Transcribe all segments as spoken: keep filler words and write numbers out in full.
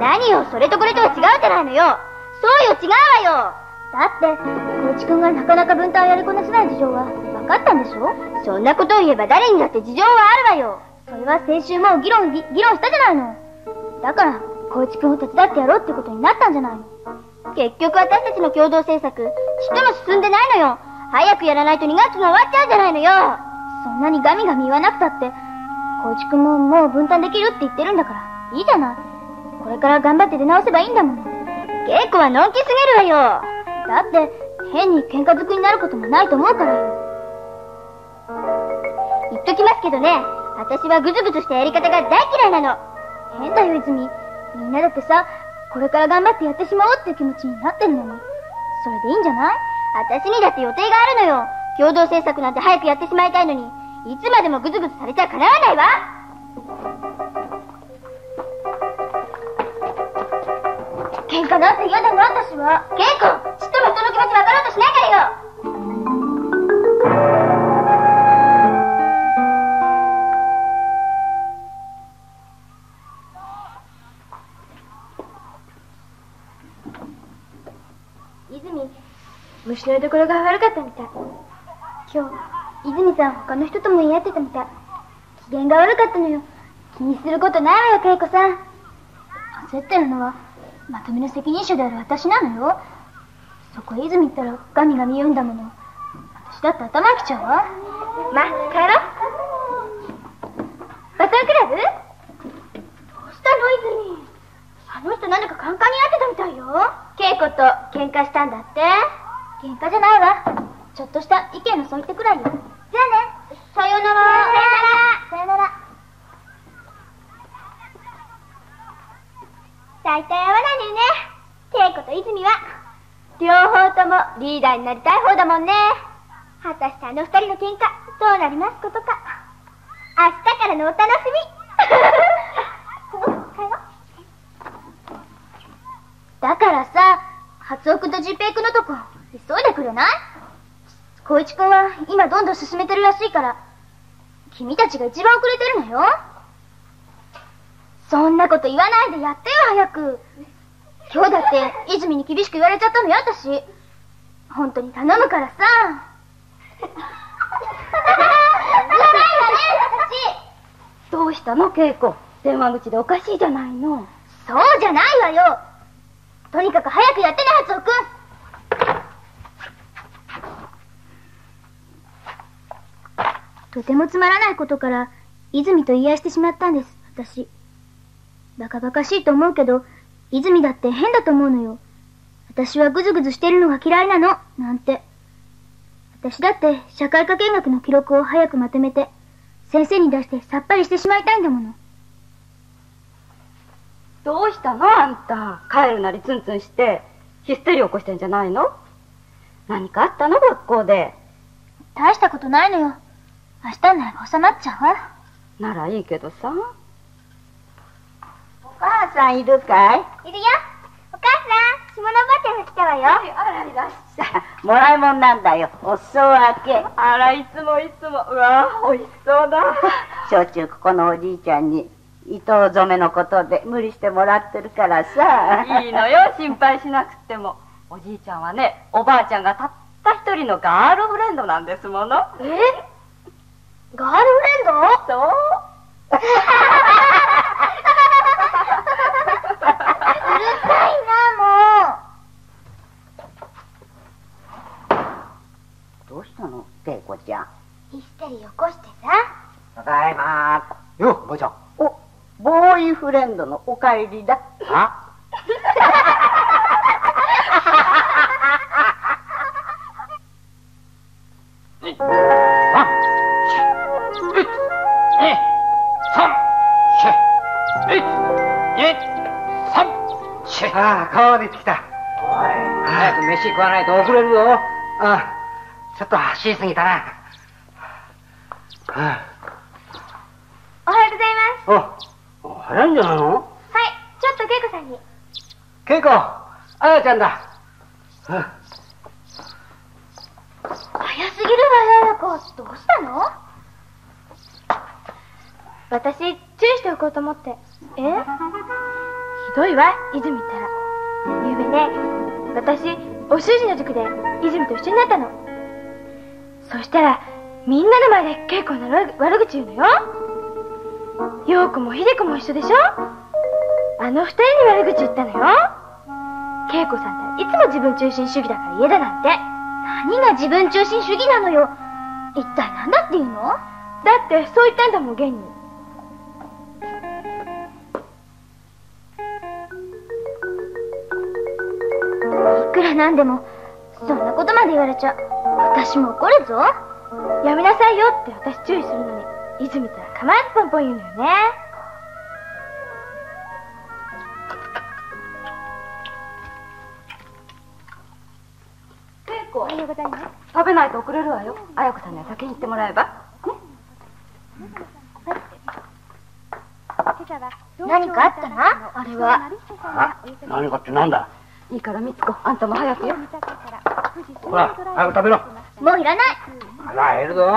何よ、それとこれとは違うじゃないのよ。そうよ、違うわよ。 だって光一君がなかなか分担をやりこなせない事情は分かったんでしょ。 そんなことを言えば誰にだって事情はあるわよ。 それは先週も議論議論したじゃないの。だから光一君を手伝ってやろうってことになったんじゃないの。 結局私たちの共同政策ちっとも進んでないのよ。早くやらないとにがつが終わっちゃうじゃないのよ。 そんなにガミガミ言わなくたって光一君ももう分担できるって言ってるんだからいいじゃない。これから頑張って出直せばいいんだもの。 稽古はのんきすぎるわよ。 だって変に喧嘩づくになることもないと思うからよ。 言っときますけどね、私はグズグズしたやり方が大嫌いなの。 変だよ泉。みんなだってさ、これから頑張ってやってしまおうっていう気持ちになってるのに、それでいいんじゃない。 私にだって予定があるのよ。共同政策なんて早くやってしまいたいのに、いつまでもグズグズされちゃかなわないわ。 喧嘩なんて嫌だな、私は。 稽古、ちっとも人の気持ち分かろうとしないからよ。 泉、虫の居所が悪かったみたい。今日泉さん他の人とも言い合ってたみたい。機嫌が悪かったのよ。気にすることないわよ、恵子さん。焦ってるのはまとめの責任者である私なのよ。そこへ泉行ったらガミガミ言うんだもの。私だって頭きちゃうわ。 ま、帰ろう。バトンクラブ？どうしたの泉。あの人何かカンカンになってたみたいよ。稽古と喧嘩したんだって。 喧嘩じゃないわ。ちょっとした意見の相違ってくらいよ。じゃあね。 さよなら。 さよなら。 大体合わないのよね、稽古と泉は。両方ともリーダーになりたい方だもんね。果たしてあの二人の喧嘩どうなりますことか。明日からのお楽しみ。だからさ、初奥と十平君のとこ急いでくれない？光一君は今どんどん進めてるらしいから、君たちが一番遅れてるのよ。そんなこと言わないでやってよ、早く。今日だって泉に厳しく言われちゃったのよ、私。本当に頼むからさ。じゃないわね、私。 どうしたの、恵子。電話口でおかしいじゃないの。 そうじゃないわよ。とにかく早くやってね、初尾君。とてもつまらないことから泉と言い合いしてしまったんです、私。バカバカしいと思うけど、泉だって変だと思うのよ。私はグズグズしてるのが嫌いなの、なんて。私だって社会科見学の記録を早くまとめて、先生に出してさっぱりしてしまいたいんだもの。 どうしたのあんた。帰るなりツンツンしてヒステリー起こしてんじゃないの。何かあったの学校で。 大したことないのよ。明日になれば収まっちゃうわ。 ならいいけどさ。 お母さんいるかい？ いるよ。お母さん、下のおばあちゃんが来たわよ。 あら、いらっしゃい。もらいもんなんだよ。お裾分け。 あら、いつもいつも。うわぁ、おいしそうだ。 しょっちゅうここのおじいちゃんに糸染めのことで無理してもらってるからさ。 いいのよ、心配しなくても。おじいちゃんはね、おばあちゃんがたった一人のガールフレンドなんですもの。 え？ガールフレンド？ そう。 うるさいな、もどうしたの、恵子ちゃん。 う。ヒステリー起こしてさ。 ただいまよっ、ばあちゃん。 お、ボーイフレンドのお帰りだ。 あああ、川まで行ってきた。早く飯食わないと遅れるぞ。ああ、ちょっと走りすぎたな。ああ、 おはようございます。 お、お早いんじゃないの？ はい、ちょっと恵子さんに。 恵子、あやちゃんだ。ああ、 早すぎるわよ、や子。どうしたの？ 私、注意しておこうと思って。 え？ どいわ、泉ったら。ゆうべね、私、お習字の塾で泉と一緒になったの。そしたら、みんなの前で稽古の悪口言うのよ。陽子も秀子も一緒でしょ。あの二人に悪口言ったのよ。恵子さんっていつも自分中心主義だから嫌だなんて。 何が自分中心主義なのよ。一体何だっていうの？ だってそう言ったんだもん、現に。 いくらなんでもそんなことまで言われちゃ私も怒るぞ。 やめなさいよって私注意するのに、泉ったら構わずポンポン言うのよね。 おはようございます。食べないと遅れるわよ。綾子さんには先に行ってもらえば。 何かあったな、あれは。 あ、何かってなんだ。 いいからみつ子、あんたも早くよ。 ほら、早く食べろ。 もういらない。 あら、減るぞ。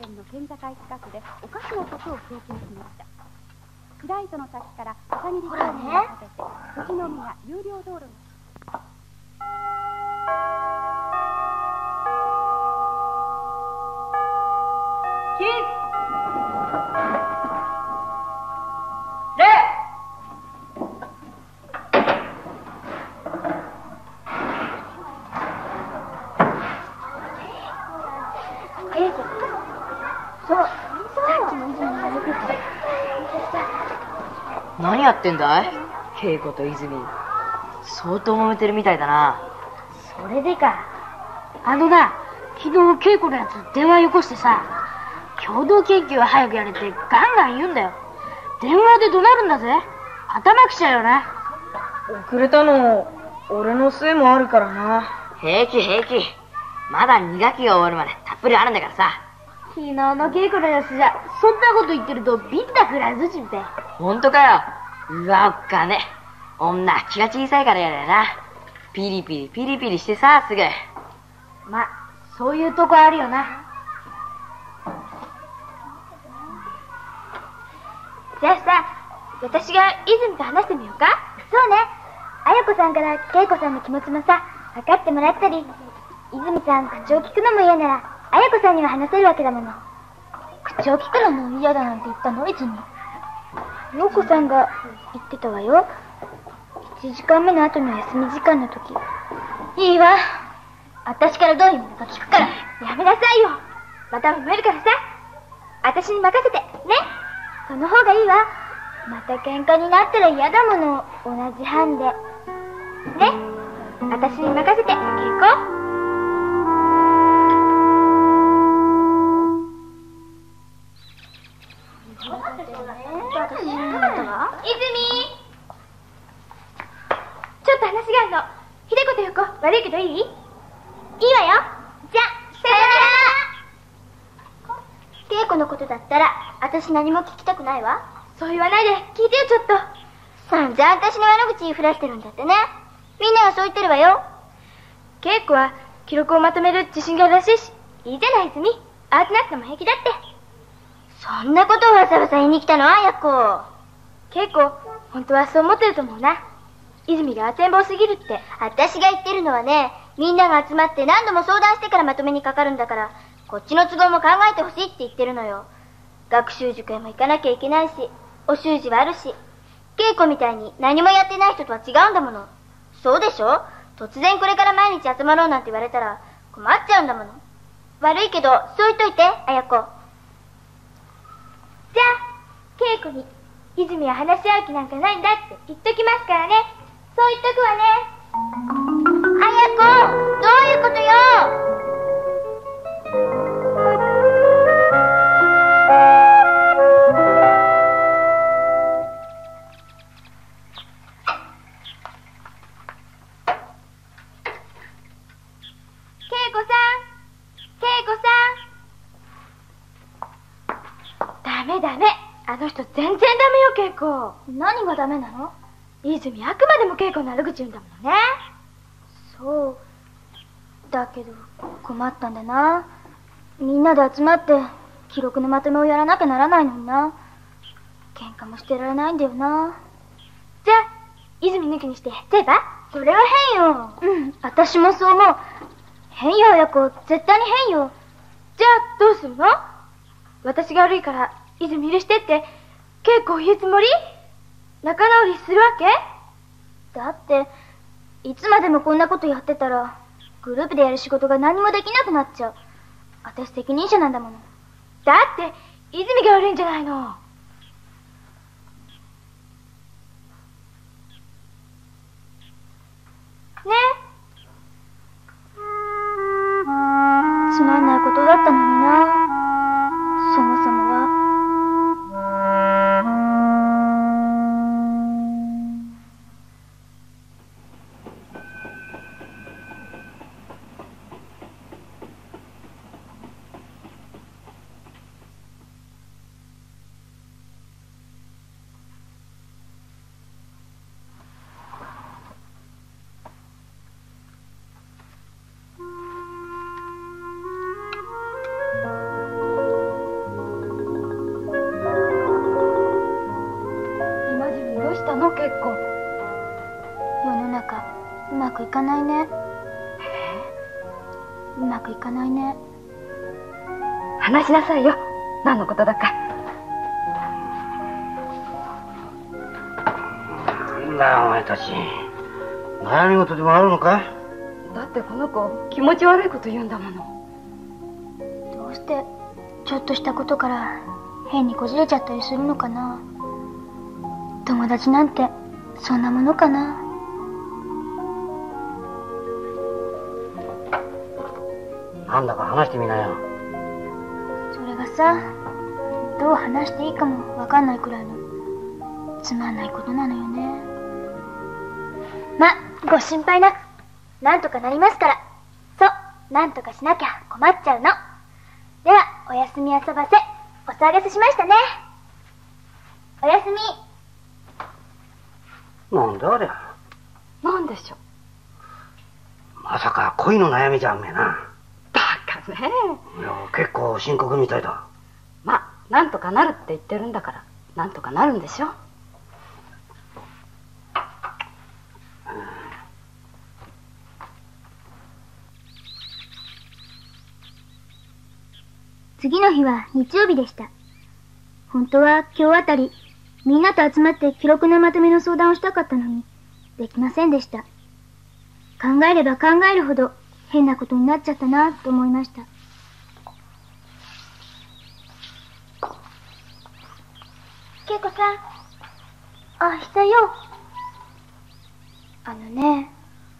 ほらね。 何やってんだい恵子と泉。相当揉めてるみたいだな。 それでか。あのな、昨日恵子のやつ電話よこしてさ、共同研究は早くやれってガンガン言うんだよ。電話で怒鳴るんだぜ。頭きちゃうよな。 遅れたの俺のせいもあるからな。平気平気、まだに学期が終わるまでたっぷりあるんだからさ。 昨日の稽古のやつじゃそんなこと言ってるとビンタくらずちんぺ。 ほんとかよ。うわ、おっかね。女気が小さいからやだよな。ピリピリピリピリしてさ、すぐ。 ま、そういうとこあるよな。 じゃあさ、私が泉と話してみようか。 そうね。綾子さんから恵子さんの気持ちもさ、分かってもらったり、泉さん口を聞くのも嫌なら綾子さんには話せるわけだもの。口を聞くのも嫌だなんて言ったの、泉。陽子さんが言ってたわよ。いちじかんめの後の休み時間の時。 いいわ。 私からどういうものか聞くから。 やめなさいよ。また揉めるからさ。私に任せてね。 その方がいいわ。また喧嘩になったら嫌だもの。同じ班でね。 私に任せて、稽古。泉、ちょっと話があるの。秀子と陽子、悪いけどいい？いいわよ。じゃ、さよなら。稽古のことだったら私何も聞きたくないわ。 そう言わないで聞いてよ、ちょっと。 散々私の悪口言いふらしてるんだってね。みんながそう言ってるわよ。 稽古は記録をまとめる自信があるらしいし、いいじゃない泉。慌てなくても平気だって。 そんなことをわざわざ言いに来たの、綾子。 稽古、本当はそう思ってると思うな。泉があてんぼうすぎるって。 私が言ってるのはね、みんなが集まって何度も相談してからまとめにかかるんだから、こっちの都合も考えてほしいって言ってるのよ。学習塾へも行かなきゃいけないし、お習字はあるし、稽古みたいに何もやってない人とは違うんだもの。そうでしょ？突然これから毎日集まろうなんて言われたら困っちゃうんだもの。悪いけどそう言っといて、綾子。 じゃあ稽古に泉は話し合う気なんかないんだって言っときますからね。そう言っとくわね。 綾子、どういうことよ。 恵子さん、恵子さん。ダメダメ。あの人全然ダメよ、恵子。 何がダメなの？ 泉あくまでも稽古の悪口言うんだものね。 そうだけど困ったんだな。みんなで集まって記録のまとめをやらなきゃならないのにな。喧嘩もしてられないんだよな。 じゃあ泉抜きにしてやっちゃえば？それは変よ。うん、私もそう思う。変よ、親子。絶対に変よ。じゃあ、どうするの？私が悪いから、泉許してって、稽古を言うつもり？仲直りするわけ？だって、いつまでもこんなことやってたら、グループでやる仕事が何もできなくなっちゃう。私責任者なんだもの。だって、泉が悪いんじゃないの。ね。つまんないことだったのにな。そもそもは。いかないね。うまくいかないね。 話しなさいよ。何のことだか。 なんだよお前たち。悩み事でもあるのか？ だってこの子気持ち悪いこと言うんだもの。 どうしてちょっとしたことから変にこじれちゃったりするのかな。友達なんてそんなものかな。 なんだか話してみなよ。 それがさ、どう話していいかもわかんないくらいのつまんないことなのよね。ま、ご心配なく、なんとかなりますから。そう、なんとかしなきゃ困っちゃうの。では、おやすみ遊ばせ、お騒がせしましたね。おやすみ。 なんだありゃ。 なんでしょう。 まさか恋の悩みじゃんめな。 ねえ。いや、結構深刻みたいだ。 まあ、なんとかなるって言ってるんだから、なんとかなるんでしょ。 次の日は日曜日でした。本当は今日あたり、みんなと集まって記録のまとめの相談をしたかったのに、できませんでした。考えれば考えるほど、変なことになっちゃったなと思いました。恵子さん。あ、久よ。あのね、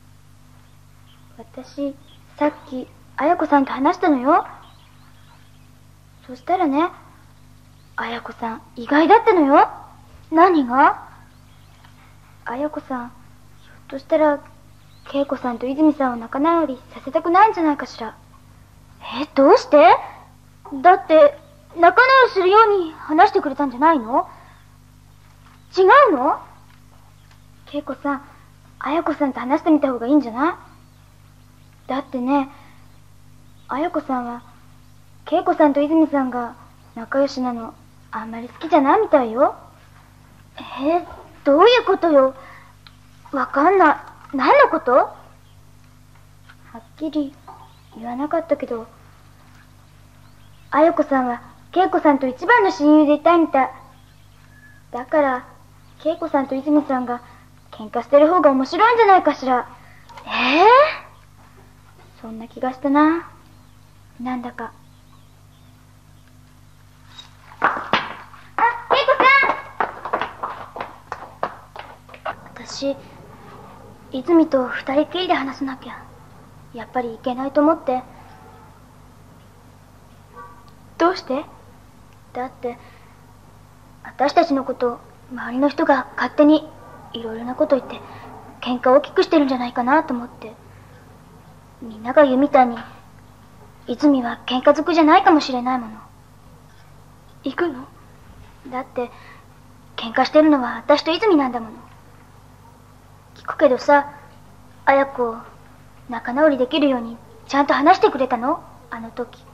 私、さっき、綾子さんと話したのよ。そしたらね、綾子さん、意外だったのよ。何が？綾子さん、ひょっとしたら、恵子さんと泉さんを仲直りさせたくないんじゃないかしら。え、どうして？だって、仲直りするように話してくれたんじゃないの？違うの？恵子さん、綾子さんと話してみた方がいいんじゃない？だってね、綾子さんは、恵子さんと泉さんが仲良しなの、あんまり好きじゃないみたいよ。え、どういうことよ？わかんない。何のこと？はっきり言わなかったけど、綾子さんは恵子さんと一番の親友でいたいみたい。だから、恵子さんと泉さんが喧嘩してる方が面白いんじゃないかしら。ええー、そんな気がしたな。なんだか。あ、恵子さん！私、泉と二人きりで話さなきゃやっぱりいけないと思って。どうして？だって私たちのこと周りの人が勝手にいろいろなこと言って喧嘩を大きくしてるんじゃないかなと思って。みんなが言うみたいに泉は喧嘩族じゃないかもしれないもの。行くの？だって喧嘩してるのは私と泉なんだもの。聞くけどさ、綾子仲直りできるようにちゃんと話してくれたの？あの時。